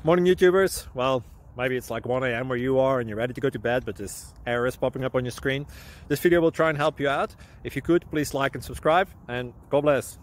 Morning YouTubers. Well, maybe it's like 1 a.m. where you are and you're ready to go to bed, but this error is popping up on your screen. This video will try and help you out. If you could, please like and subscribe, and God bless.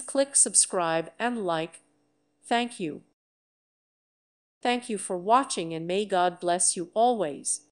click subscribe and like. Thank you. Thank you for watching, and may God bless you always.